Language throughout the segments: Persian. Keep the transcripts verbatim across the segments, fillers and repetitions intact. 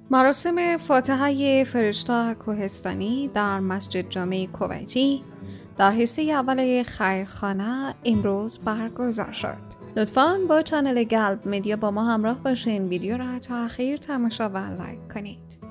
مراسم فاتحه فرشته کوهستانی در مسجد جامع کویتی در حصه اول خیرخانه امروز برگزار شد. لطفاً با چنل گلب مدیا با ما همراه باشین. ویدیو را تا آخر تماشا و لایک کنید.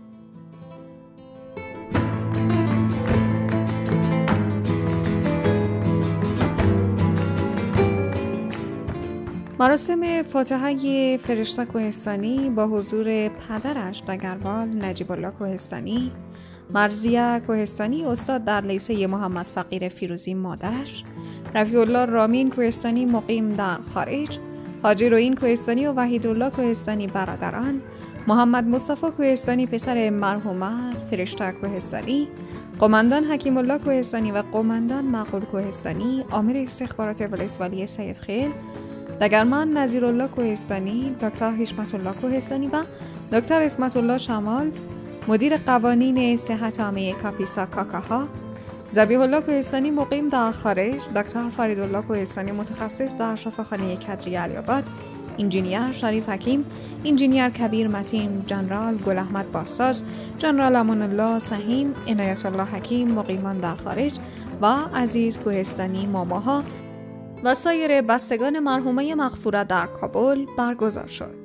مراسم فاتحه فرشته کوهستانی با حضور پدرش دگربال نجیب الله کوهستانی، مرضیه کوهستانی استاد در لیسه محمد فقیر فیروزی مادرش، رفیع الله رامین کوهستانی مقیم در خارج، حاجی روین کوهستانی و وحید الله کوهستانی برادران، محمد مصطفی کوهستانی پسر مرحومه فرشته کوهستانی، قماندان حکیم الله کوهستانی و قماندان معقول کوهستانی، آمر استخبارات ولایت سید خیل، دگرمان نظیرالله کوهستانی، دکتر حشمت الله کوهستانی و دکتر اسمت الله شمال، مدیر قوانین صحت عامه کاپیسا کاکاها، ذبیح الله کوهستانی مقیم در خارج، دکتر فریدالله کوهستانی متخصص در شفاخانه کدری علی‌آباد، انجینیر شریف حکیم، انجینیر کبیر متین، جنرال گل احمد باساز، جنرال امان الله سهیم، عنایت الله حکیم مقیمان در خارج و عزیز کوهستانی ماماها و سایر بستگان مرحومه مغفوره در کابل برگزار شد.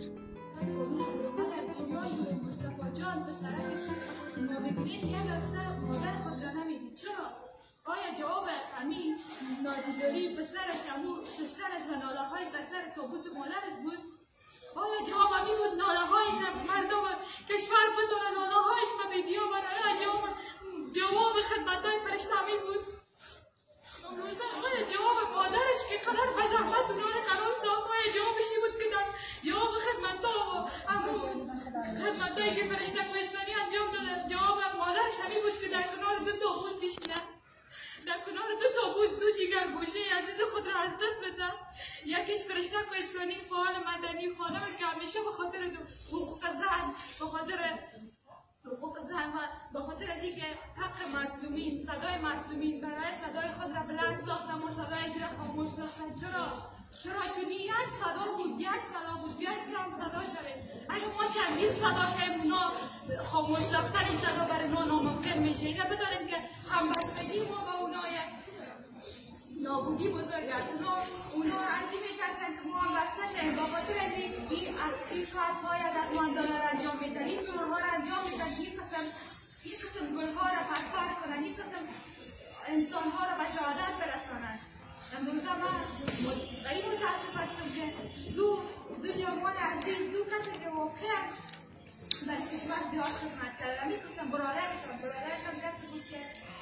آیا جواب همین نادیداری پسرش امو سسترش و ناله های پسر تابوت مادرش بود؟ آیا جواب همین بود ناله هایش مردم کشور بود و ناله هایش ما ویدیو برای جواب جواب خدمت های فرشته همین بود؟ آیا جواب مادرش که قرار به زحمت اونها رو قرار ساخت آیا جوابش بود که در جواب خدمت ها و امو خدمت هایی که فرشته کوهستانی انجام داده جواب مادرش همین بود که در کنار دو تابوت بشینه، در کنار دو تابوت دو جگر گوشه عزیز خود را از دست بده. یکیش فرشته کوهستانی فعال مدنی خانمش که همیشه به خاطر حقوق زن به خاطر حقوق زن و به خاطر از اینکه حق مظلومین صدای مظلومین برای صدای خود را بلند ساختم و صدای زیر خاموش ساختم. چرا؟ چرا چون یک صدا بود یک صدا بود یک کم صدا شده. اگه ما چندین صدا شده اونا خاموش ساختن این صدا برای ما ناممکن میشه. اینه بدانیم که همبستگی ما با اونا یک نابودی بزرگ است. اونا اونا از این میترسن که ما همبسته شدیم با خاطر از این این کارهای عددمندانه را انجام میدن، این کارها را انجام میدن، این قسم این قسم گلها را پرپر کنن، این قسم انسانها را به شهادت برسانند. امروزه من این متاسف هستم که دو دو جوان عزیز دو کسی که واقعا برای کشور زیاد خدمت کردن این قسم برادرشان برادرشان کسی بود که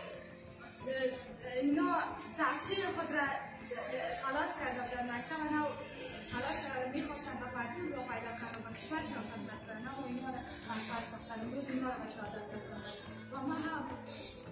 اینا تحصیل خود را خلاص کرده بودن مکتب و نو خلاص کرده میخواستن به پرتوب را پیدا کردن و کشورشان خدمت کردن و اینا را پرپر ساختن امروز اینا را به شهادت رساندن و ما هم